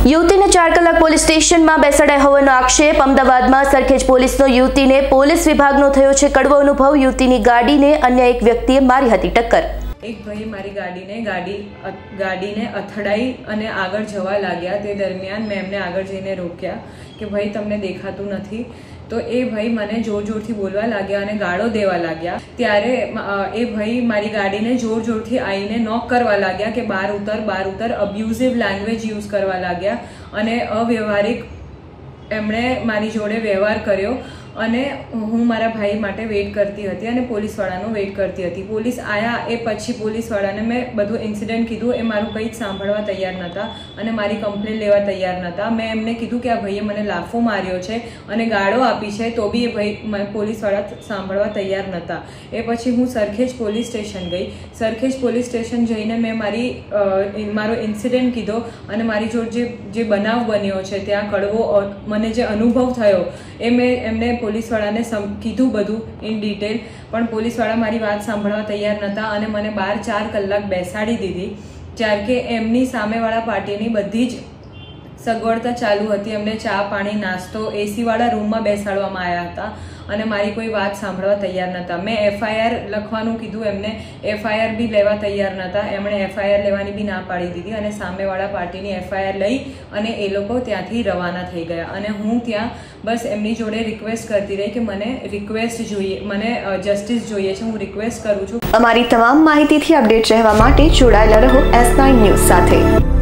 યુવતીને 4 કલાક પોલીસ સ્ટેશનમાં બેસાડાઈ હોવાનો આક્ષેપ। અમદાવાદમાં સરખેજ પોલીસનો યુવતીને પોલીસ વિભાગનો થયો છે કડવો અનુભવ। યુવતીની ગાડીને અન્ય એક વ્યક્તિએ મારી હતી ટક્કર। એક ભાઈ મારી ગાડીને અથડાઈ અને આગળ જવા લાગ્યા। તે દરમિયાન મેં એમને આગળ જઈને રોક્યા કે ભાઈ તમને દેખાતું નથી। તો એ ભાઈ મને જોરથી બોલવા લાગ્યા અને ગાળો દેવા લાગ્યા। ત્યારે એ ભાઈ મારી ગાડીને જોરથી આવીને નોક કરવા લાગ્યા કે બહાર ઉતર। અબ્યુઝિવ લેંગ્વેજ યુઝ કરવા લાગ્યા અને અવ્યવહારિક એમણે મારી જોડે વ્યવહાર કર્યો। અને હું મારા ભાઈ માટે વેઇટ કરતી હતી અને પોલીસવાળાનો વેઇટ કરતી હતી। પોલીસ આવ્યા એ પછી પોલીસવાળાને મેં બધું ઇન્સિડન્ટ કીધું। એ મારું કંઈ જ સાંભળવા તૈયાર નહોતા અને મારી કમ્પ્લેન લેવા તૈયાર નહોતા। મેં એમને કીધું કે આ ભાઈએ મને લાફો માર્યો છે અને ગાળો આપી છે, તો બી એ ભાઈ પોલીસવાળા સાંભળવા તૈયાર નહોતા। એ પછી હું સરખેજ પોલીસ સ્ટેશન ગઈ। સરખેજ પોલીસ સ્ટેશન જઈને મેં મારો ઇન્સિડન્ટ કીધો અને મારી જોડે જે બનાવ બન્યો છે ત્યાં કડવો મને જે અનુભવ થયો એ મેં એમને પોલીસવાળાને કીધું બધું ઇન ડિટેલ। પણ પોલીસવાળા મારી વાત સાંભળવા તૈયાર નહોતા અને મને બહાર 4 કલાક બેસાડી દીધી। જ્યારે કે એમની સામેવાળા પાર્ટીની બધી જ સગવડતા ચાલુ હતી। એમને ચા પાણી નાસ્તો એસીવાળા રૂમમાં બેસાડવામાં આવ્યા હતા અને મારી કોઈ વાત સાંભળવા તૈયાર નહોતા। મેં FIR લખવાનું કીધું એમને, FIR બી લેવા તૈયાર નહોતા। એમણે FIR લેવાની બી ના પાડી દીધી અને સામેવાળા પાર્ટીની FIR લઈ અને એ લોકો ત્યાંથી રવાના થઈ ગયા। અને હું ત્યાં બસ એમની જોડે રિક્વેસ્ટ કરતી રહી કે મને જસ્ટિસ જોઈએ છે। હું રિક્વેસ્ટ કરું છું। અમારી તમામ માહિતીથી અપડેટ રહેવા માટે જોડાયેલા રહો S9 ન્યૂઝ સાથે।